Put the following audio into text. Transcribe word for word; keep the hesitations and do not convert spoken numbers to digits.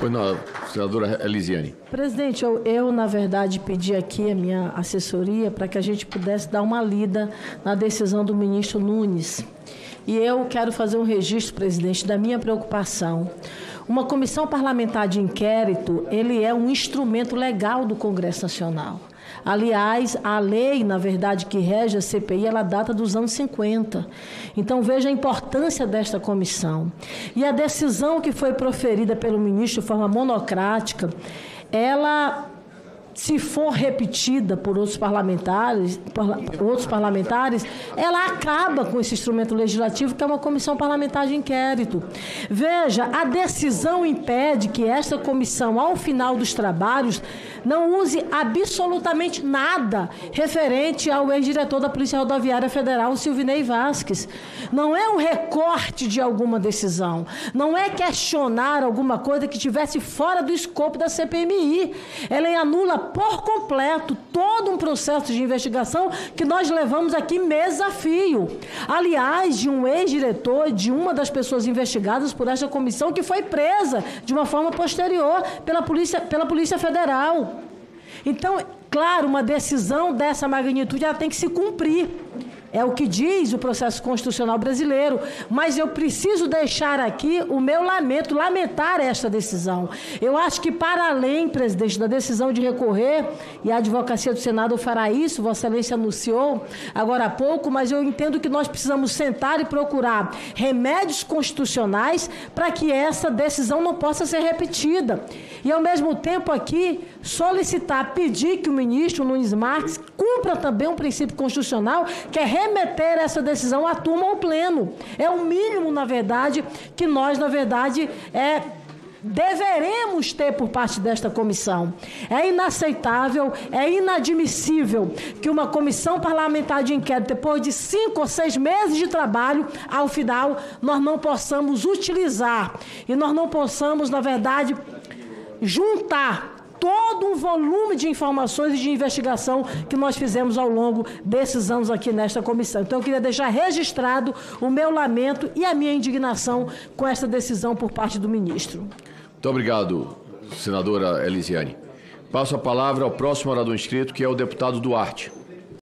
Pois não, senadora Elisiane. Presidente, eu, eu, na verdade, pedi aqui a minha assessoria para que a gente pudesse dar uma lida na decisão do ministro Nunes. E eu quero fazer um registro, presidente, da minha preocupação. Uma comissão parlamentar de inquérito, ele é um instrumento legal do Congresso Nacional. Aliás, a lei, na verdade, que rege a C P I, ela data dos anos cinquenta. Então, veja a importância desta comissão. E a decisão que foi proferida pelo ministro de forma monocrática, ela, se for repetida por outros parlamentares, por outros parlamentares, ela acaba com esse instrumento legislativo, que é uma comissão parlamentar de inquérito. Veja, a decisão impede que esta comissão, ao final dos trabalhos, não use absolutamente nada referente ao ex-diretor da Polícia Rodoviária Federal, Silvinei Vasquez. Não é um recorte de alguma decisão, não é questionar alguma coisa que estivesse fora do escopo da C P M I. Ela anula por completo todo um processo de investigação que nós levamos aqui mês a fio. Aliás, de um ex-diretor, de uma das pessoas investigadas por esta comissão, que foi presa de uma forma posterior pela Polícia, pela Polícia Federal. Então, claro, uma decisão dessa magnitude ela tem que se cumprir. É o que diz o processo constitucional brasileiro, mas eu preciso deixar aqui o meu lamento, lamentar esta decisão. Eu acho que, para além, presidente, da decisão de recorrer, e a advocacia do Senado fará isso, Vossa Excelência anunciou agora há pouco, mas eu entendo que nós precisamos sentar e procurar remédios constitucionais para que essa decisão não possa ser repetida. E, ao mesmo tempo, aqui, solicitar, pedir que o ministro Nunes Marques cumpra também um princípio constitucional, que é remeter essa decisão à turma ao pleno. É o mínimo, na verdade, que nós, na verdade, é, deveremos ter por parte desta comissão. É inaceitável, é inadmissível que uma comissão parlamentar de inquérito, depois de cinco ou seis meses de trabalho, ao final, nós não possamos utilizar e nós não possamos, na verdade, juntar todo um volume de informações e de investigação que nós fizemos ao longo desses anos aqui nesta comissão. Então, eu queria deixar registrado o meu lamento e a minha indignação com esta decisão por parte do ministro. Muito obrigado, senadora Elisiane. Passo a palavra ao próximo orador inscrito, que é o deputado Duarte.